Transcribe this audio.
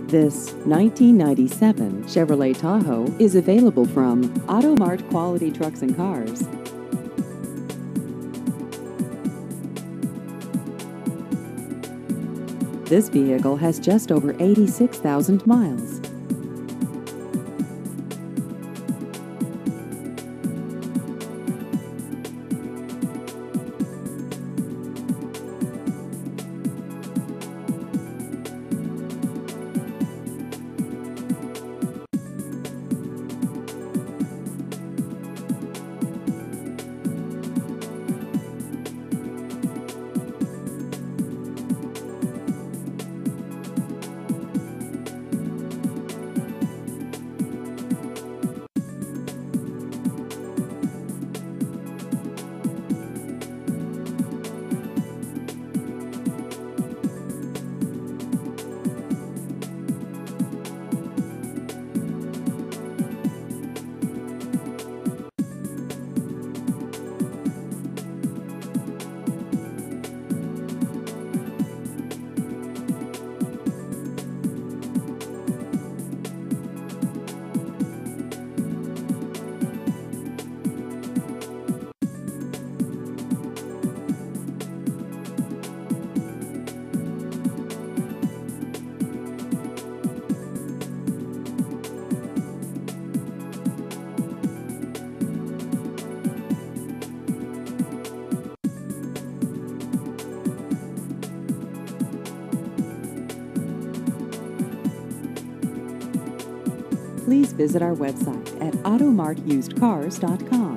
This 1997 Chevrolet Tahoe is available from Auto Mart Quality Trucks and Cars. This vehicle has just over 86,000 miles. Please visit our website at automartusedcars.com.